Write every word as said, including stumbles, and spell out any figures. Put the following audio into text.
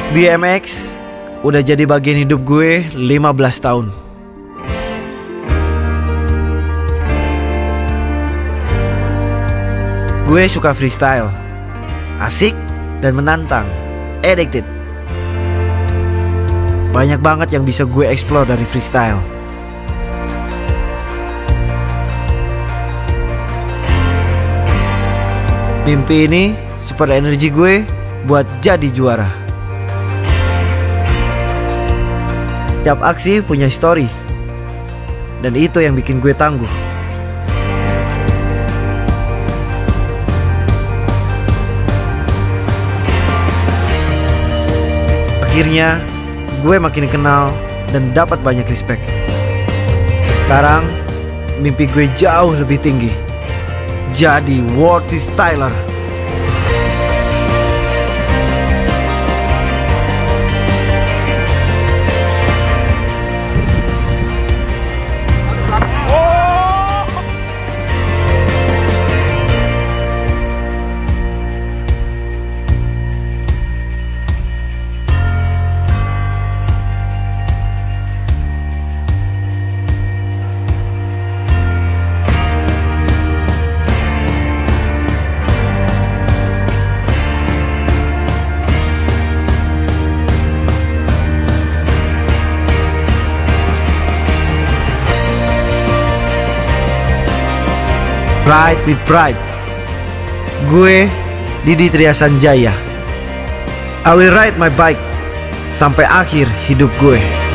B M X udah jadi bagian hidup gue lima belas tahun. Gue suka freestyle, asik dan menantang, addicted. Banyak banget yang bisa gue explore dari freestyle. Mimpi ini super energi gue buat jadi juara. Setiap aksi punya story, dan itu yang bikin gue tangguh. Akhirnya gue makin kenal dan dapat banyak respect. Sekarang mimpi gue jauh lebih tinggi, jadi world freestyler. Ride with Pride. Gue Didi Triasanjaya. I will ride my bike sampai akhir hidup gue.